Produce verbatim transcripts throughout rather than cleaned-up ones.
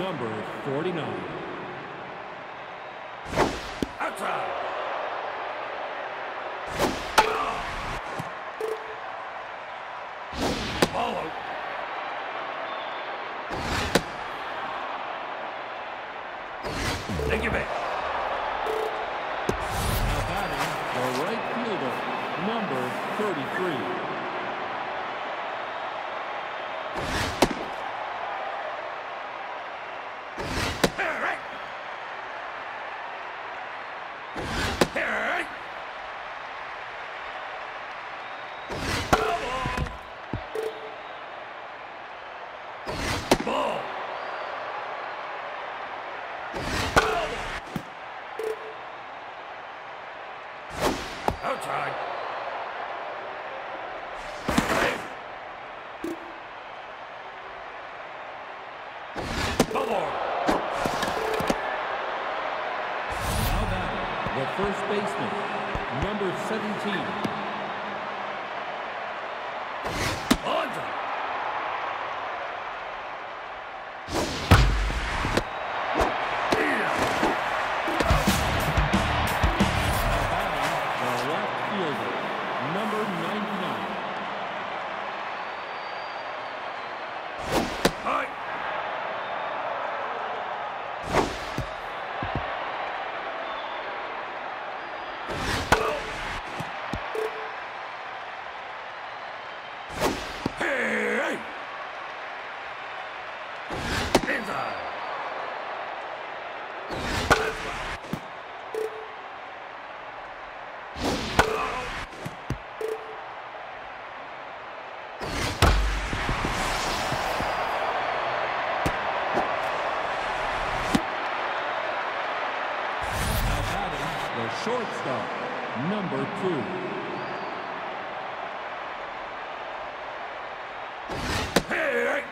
number forty-nine. Outside. Follow. Take it back. Now batting, the right fielder, number thirty-three. Outside. Ball. Now batting, the first baseman, number seventeen. Onside. Number ninety-nine. Hi. Hey. Inside. The shortstop, number two. Hey!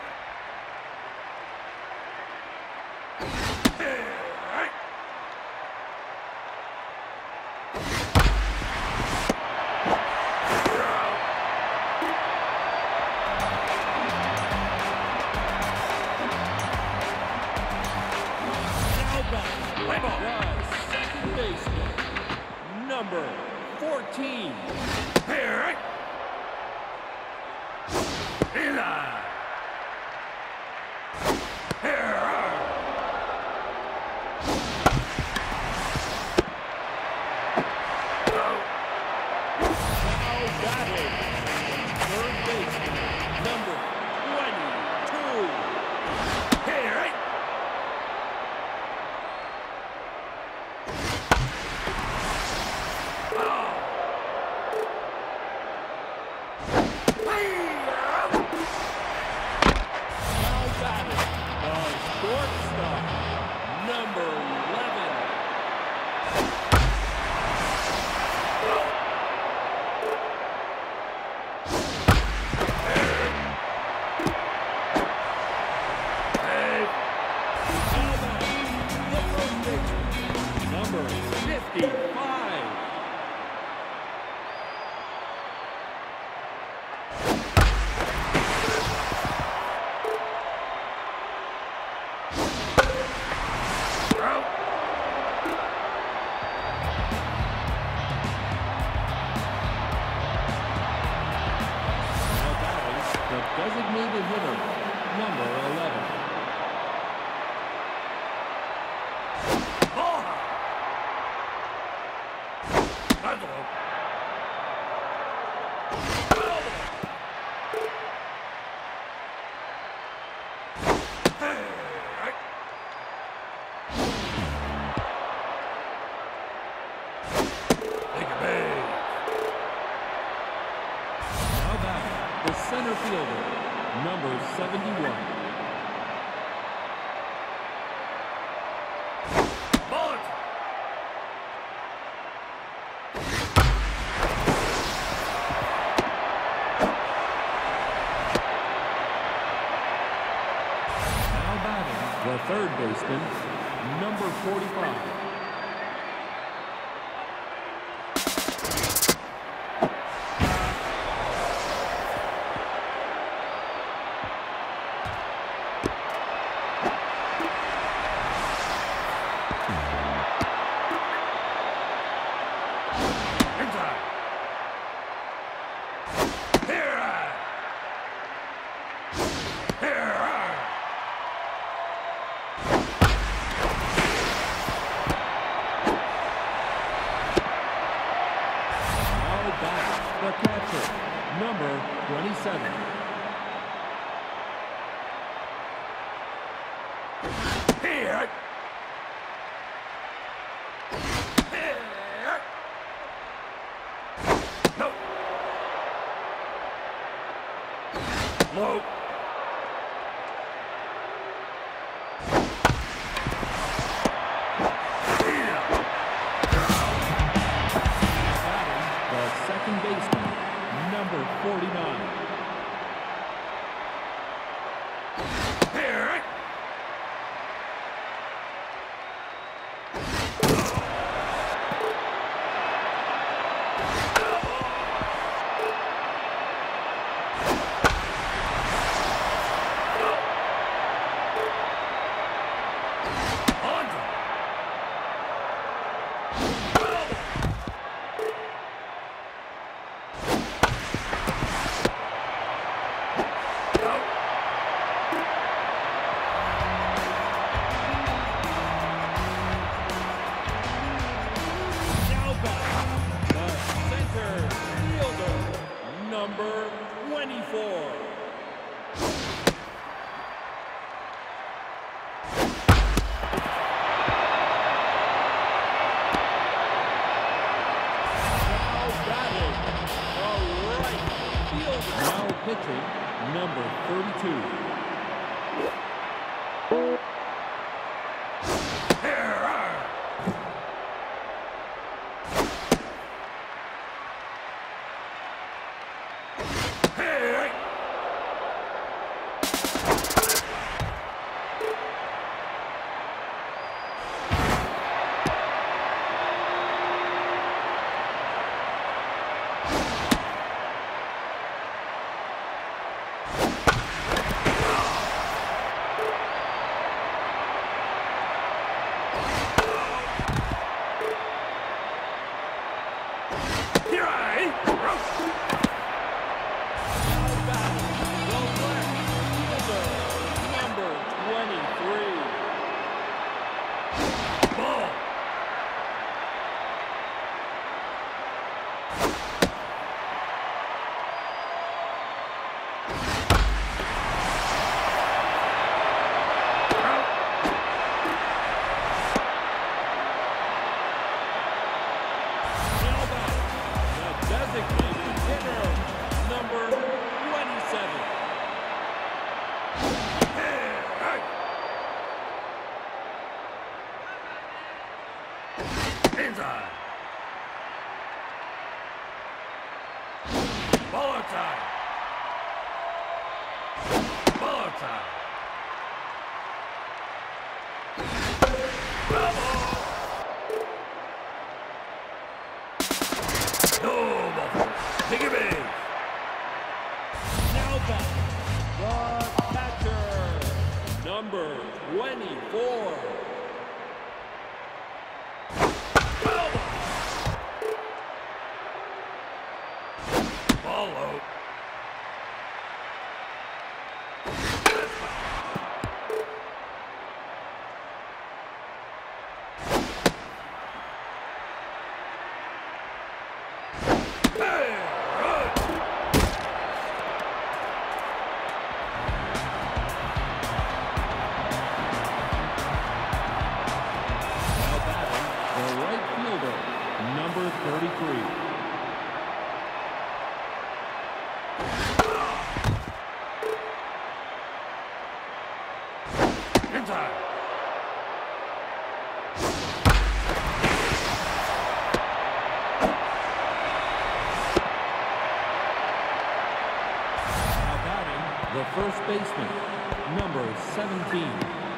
Hey! Now batting, the second baseman, number fourteen. Hey! Inside. Now batting, third baseman, number twenty-two. Hey! Now batting, the shortstop, number eleven. Now batting, the first baseman, number fifty-five. Now batting, the designated hitter, number eleven. Now batting, the center fielder, number seventy-one. Now batting, the third baseman, number forty-five. number twenty-seven. Here. No. Low. The second baseman, number forty-nine. Here. Now back, the center fielder, number twenty-four. Now batting, the right fielder. Now pitching, number thirty-two. Here. Here I. Now batting, the left fielder, number twenty-three. Ball. Now batting, the designated hitter, number twenty-seven. Inside. Ball time. Ball time. No, Buffalo. Take it big. Now back, the catcher, number twenty-four. Ball low. Hey, run. Now batting, the right fielder, number thirty-three. Inside. Now batting, the first baseman, number seventeen.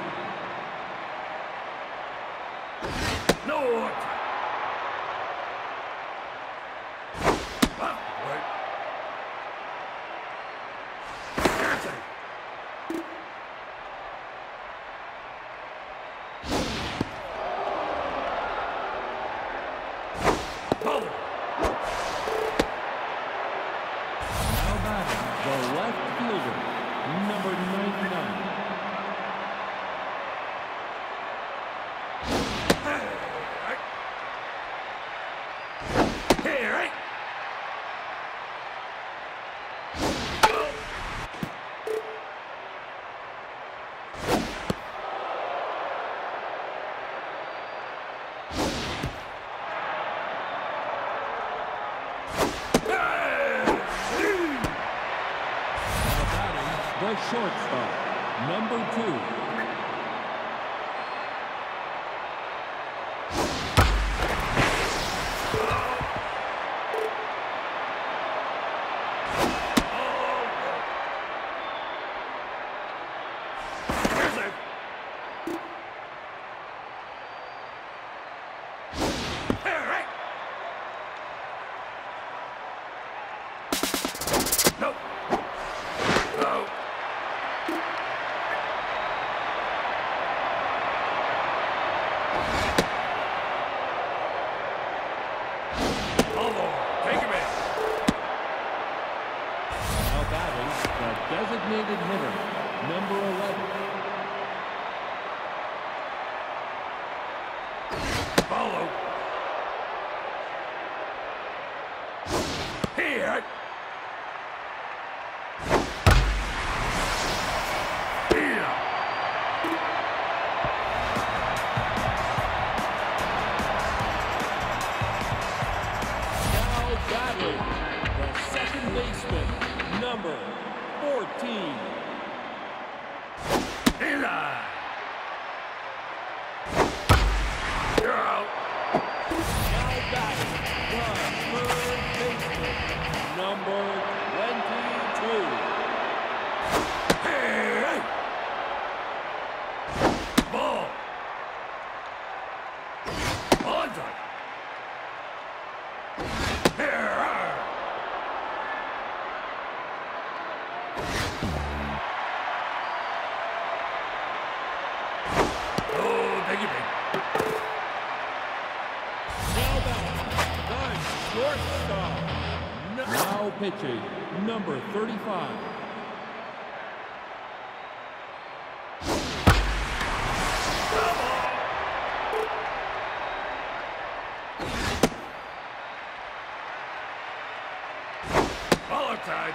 No. Up, right. Dancing. Ball. Now batting, the left fielder, number ninety-nine. Here, right. the shortstop, number two. Designated hitter, number eleven. Follow. Here. Here. Now batting, the second baseman, number fourteen. Eli. You're out. Now batting, the third baseman, number twenty-two. Hey! Ball. On time. Here. Shortstop. Now pitching, number thirty-five. Follow time.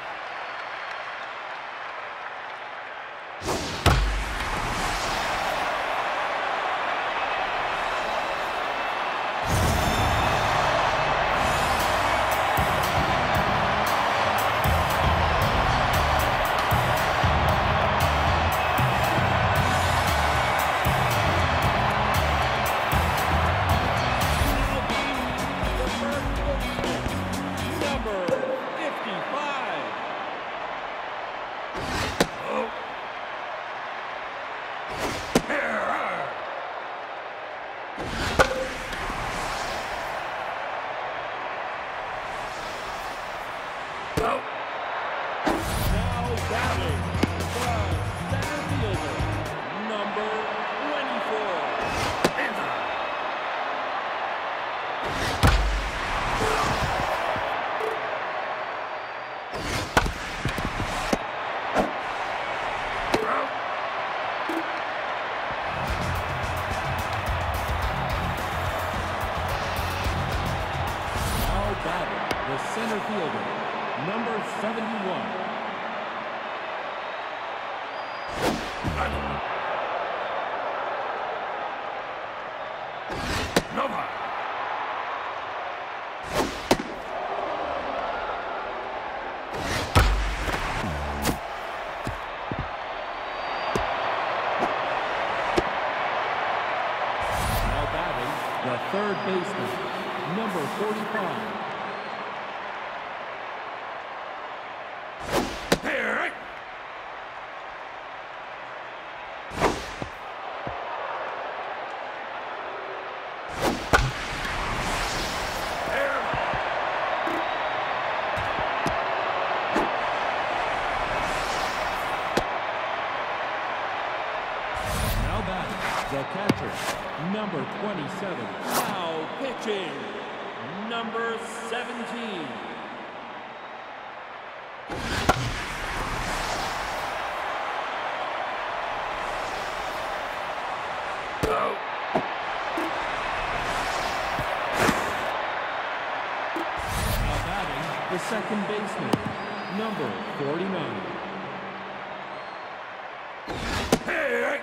The center fielder, number seventy-one. Nova. Now batting, the third baseman, number forty-five. The catcher, number twenty-seven. Now pitching, number seventeen. Now batting, the second baseman, number forty-nine. Hey!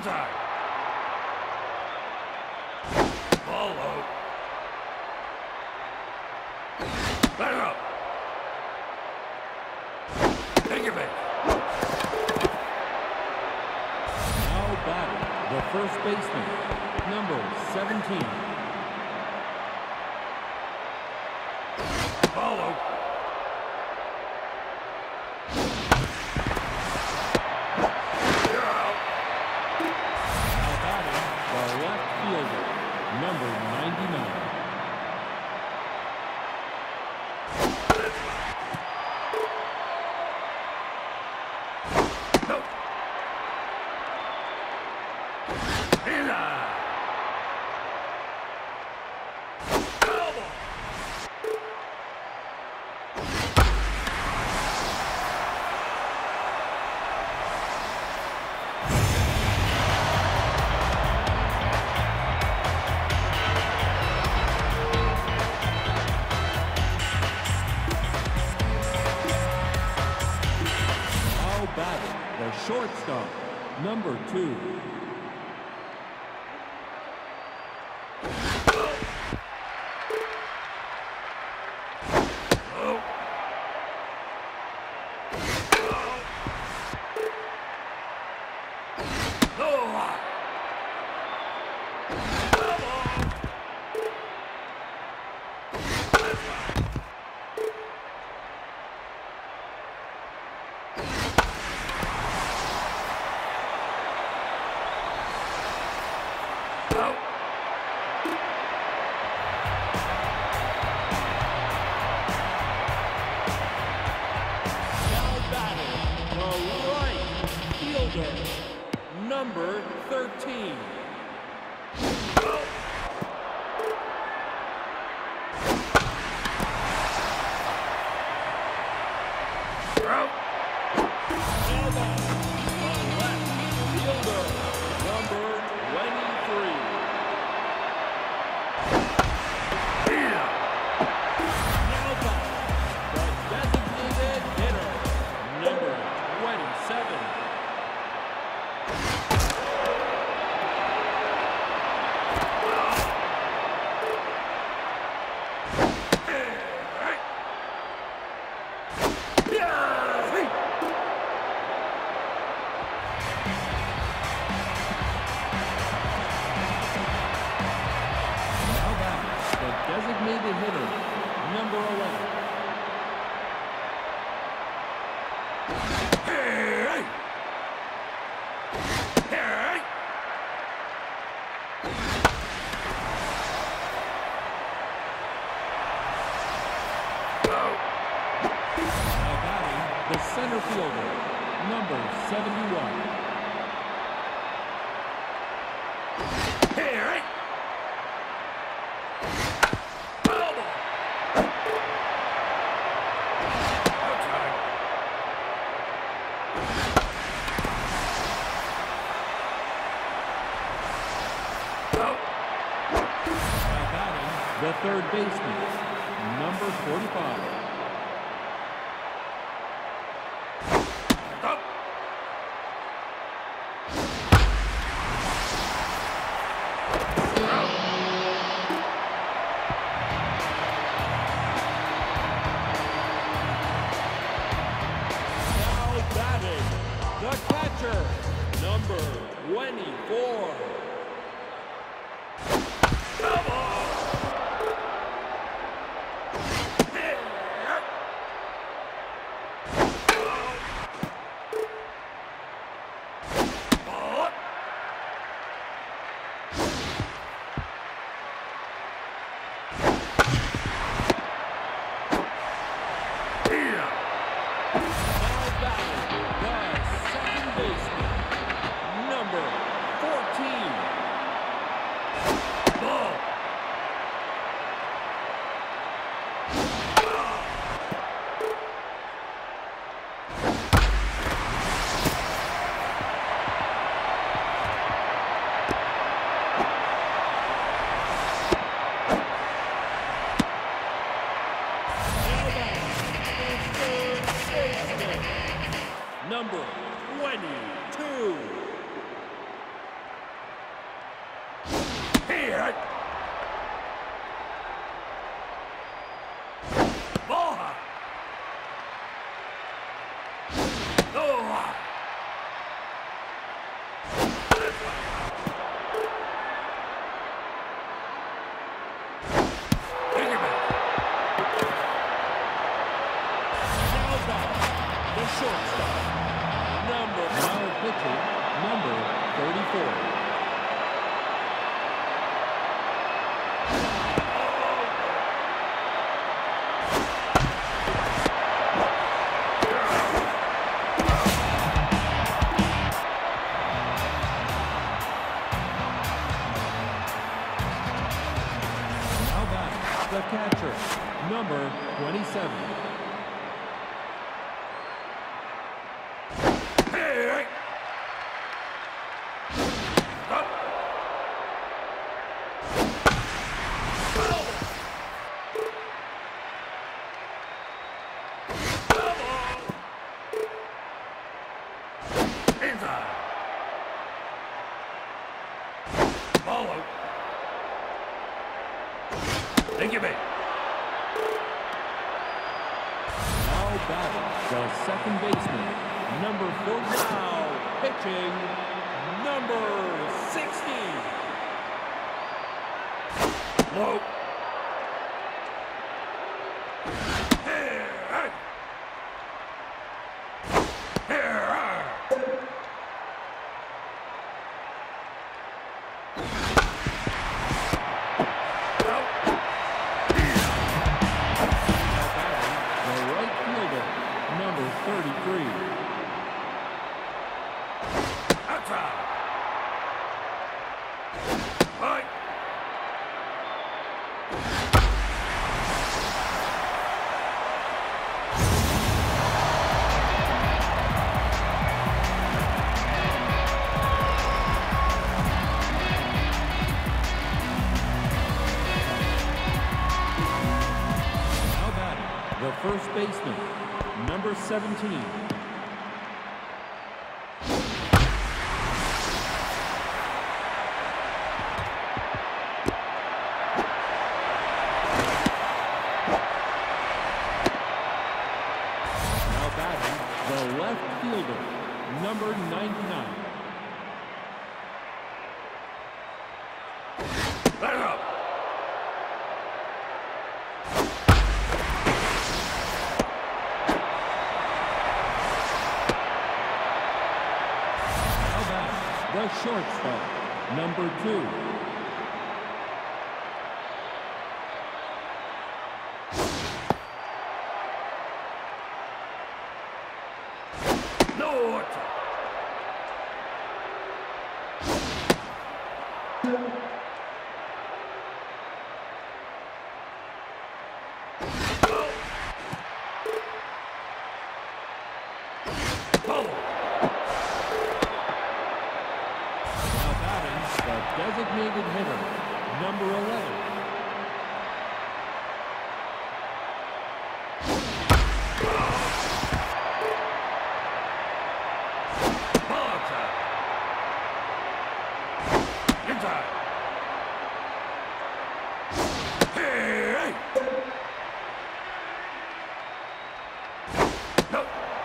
Onside. Ball out. Back up. Take your base. Now batting, the first baseman, number seventeen. Follow. You're out. Now batting, the left fielder, number ninety-nine. No. In eye. Elbow. Now batting, the shortstop, number two. Oh. Oh. No. Out. Now batting, the right fielder, number thirteen. Out. Now batting, the left fielder, number twenty-three. Yeah. Now batting, the designated hitter, number twenty-seven. Now batting, the designated hitter, number eleven. Now batting, the center fielder, number seventy-one. Now batting, the third baseman, number forty-five. Now batting, the catcher, number twenty-four. Now batting, the second baseman, number fourteen. Ball. Number twenty-two. The shortstop, number now pitching, number thirty-four. Now back, the catcher, number twenty-seven. Follow. Thank you, mate. Now batting, the second baseman, number four. Now pitching, number sixty. Low. Here. Here. Number thirty-three. Outside. Right. Now batting, the first baseman, number seventeen. Now batting, the left fielder, number ninety-nine. Let it up. The shortstop, number two. North. Follow. Designated hitter, number eleven. Ball outside. Inside. Hey! No.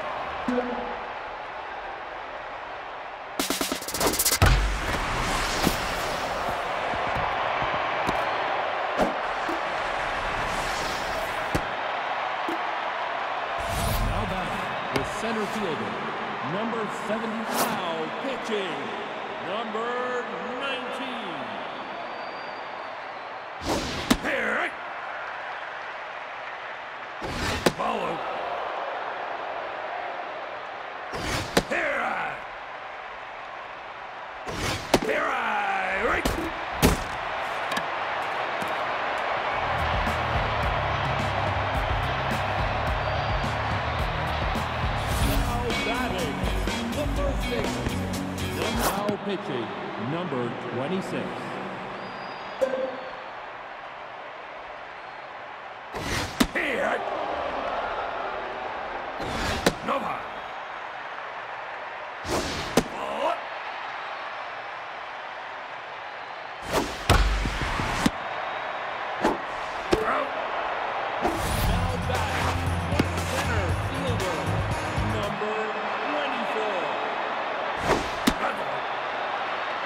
The center fielder, number seventy. Now pitching, number nineteen. Here. Follow. Here I. Here I. Right. Now pitching, number twenty-six. Here. Nova. Oh. Out. Now back, the center fielder, number twenty-four.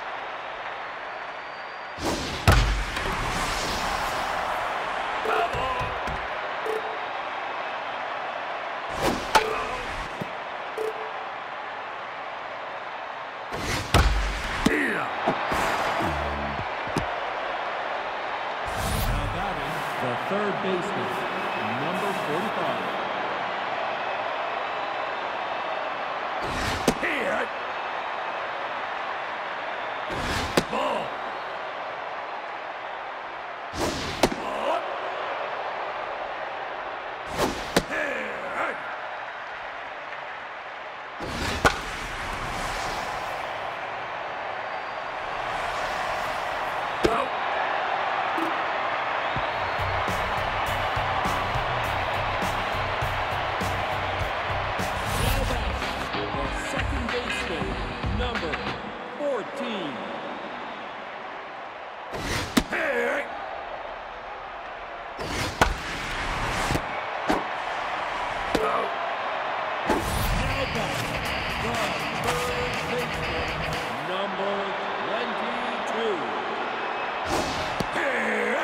third baseman, number forty-five. Here. Ball. Ball. Here. Out. Now back, the second baseman, number fourteen. Here. Out. Now back, the third baseman, number twenty-two. Here.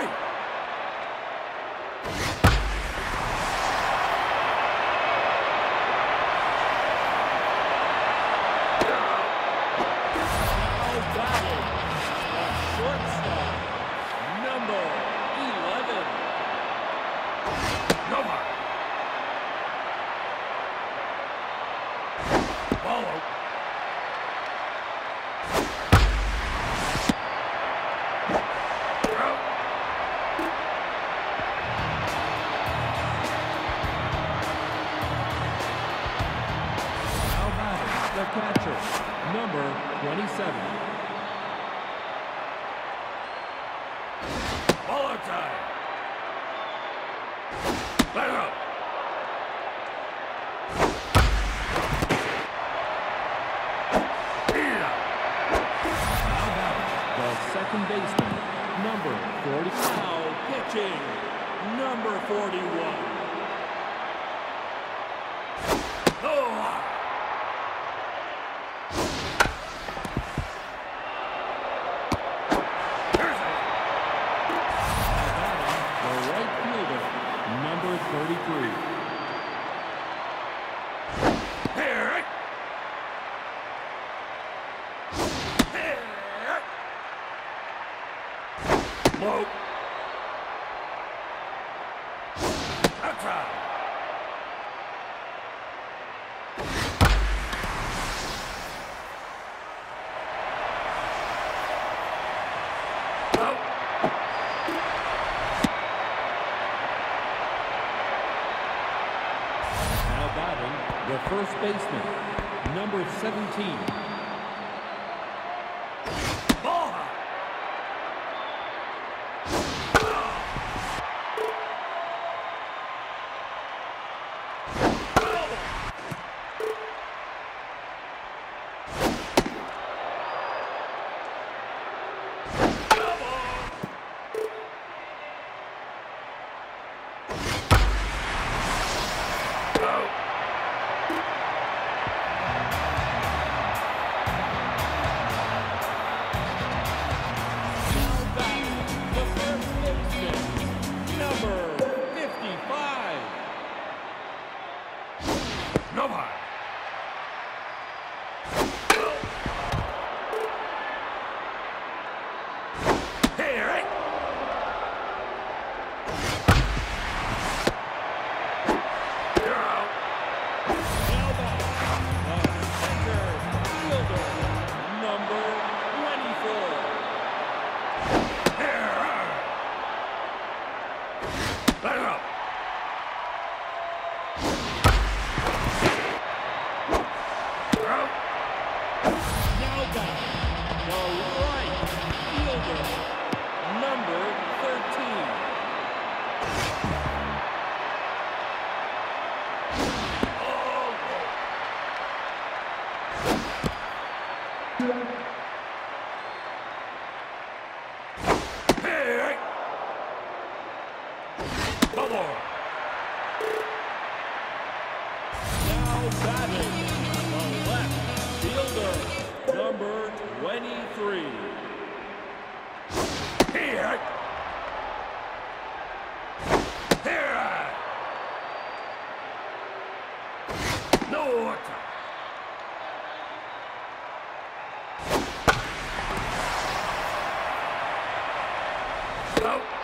Now batting, the shortstop, number eleven. Nova. Follow. Out. Now batting, the catcher, number twenty-seven. Ball outside. Let up. Here. Now batting, the second baseman, number forty. Now pitching, number forty-one. Oh. Here's it. Batting, the right fielder, number thirty-three. Here. Here. Low. Outside. Out. Now batting, the first baseman, number seventeen. Ball high. Now batting, the first baseman, number fifty-five. Nova. Here. You're out. Now batting, the center fielder, number twenty-four. Here. Let up. You're out. Now batting, the right fielder, number thirteen. Here. Bubble. Now batting, the left fielder, number twenty-three. Here. Here. No attack. Out.